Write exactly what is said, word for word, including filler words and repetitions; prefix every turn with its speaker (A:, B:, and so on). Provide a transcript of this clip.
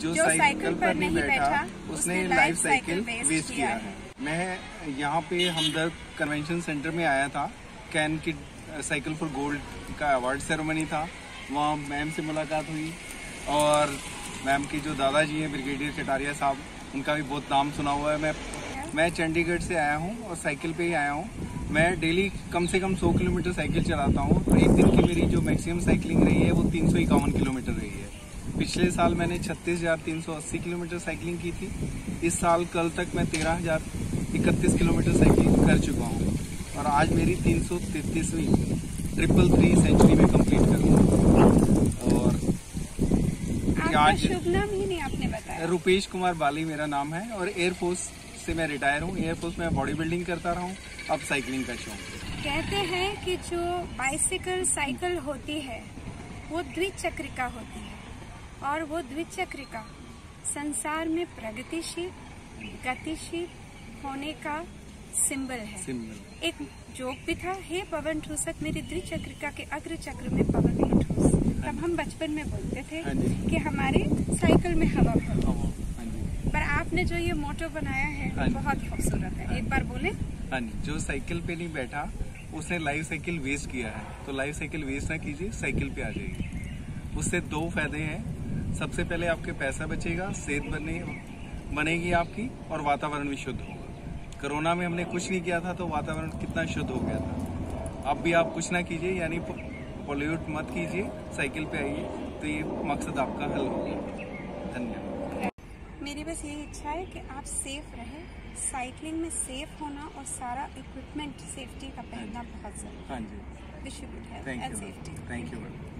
A: जो साइकिल पर नहीं बैठा उसने लाइफ साइकिल वेस्ट किया है। मैं यहाँ पे हमदर्द कन्वेंशन सेंटर में आया था। कैन की साइकिल फॉर गोल्ड का अवार्ड सेरेमनी था, वहाँ मैम से मुलाकात हुई और मैम के जो दादाजी हैं ब्रिगेडियर कटारिया साहब, उनका भी बहुत नाम सुना हुआ है। मैं मैं चंडीगढ़ से आया हूँ और साइकिल पे ही आया हूँ। मैं डेली कम से कम सौ किलोमीटर साइकिल चलाता हूँ, तो एक दिन की मेरी जो मैक्सिमम साइकिलिंग रही है वो तीन सौ इक्यावन किलोमीटर रही है। पिछले साल मैंने छत्तीस हजार तीन सौ अस्सी किलोमीटर साइकिलिंग की थी। इस साल कल तक मैं तेरह हजार इकतीस किलोमीटर साइकिलिंग कर चुका हूँ और आज मेरी तीन सौ तैतीसवीं ट्रिपल थ्री सेंचुरी में कंप्लीट करूँगा। और आज
B: शुभ नाम ही नहीं आपने बताया।
A: रुपेश कुमार बाली मेरा नाम है और एयरफोर्स से मैं रिटायर हूँ। एयरफोर्स में बॉडी बिल्डिंग करता रहा हूँ, अब साइकिलिंग का शौक।
B: कहते हैं कि जो बाइसिकल साइकिल होती है वो द्विचक्रिका होती है और वो द्विचक्रिका संसार में प्रगतिशील गतिशील होने का सिंबल है।
A: सिंबल।
B: एक जोक भी था, हे पवन ठूसक मेरी द्विचक्रिका के अग्र चक्र में पवन न ठूस। तब हम बचपन में बोलते थे कि हमारे साइकिल में हवा भरो। पर आपने जो ये मोटो बनाया है बहुत खूबसूरत है, एक बार बोले।
A: हाँ जी, जो साइकिल पे नहीं बैठा उसने लाइफ साइकिल वेस्ट किया है, तो लाइफ साइकिल वेस्ट ना कीजिए, साइकिल पे आ जाइए। उससे दो फायदे हैं। सबसे पहले आपके पैसा बचेगा, सेहत बने बनेगी आपकी और वातावरण भी शुद्ध होगा। कोरोना में हमने कुछ नहीं किया था तो वातावरण कितना शुद्ध हो गया था। अब भी आप कुछ ना कीजिए, यानी पॉल्यूट मत कीजिए, साइकिल पे आइए, तो ये मकसद आपका हल होगा। धन्यवाद।
B: मेरी बस यही इच्छा है कि आप सेफ रहें। साइकिलिंग में सेफ होना और सारा इक्विपमेंट सेफ्टी का पहनना बहुत जरूरी है।
A: हाँ जी।
B: Wish you good health and safety.
A: Thank you ma'am.